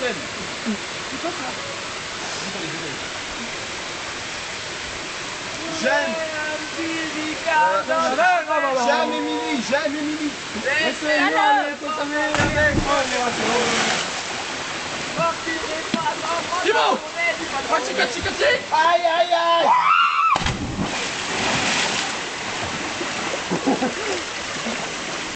scène. J'aime Émilie, j'aime Émilie. Timo, aïe, aïe.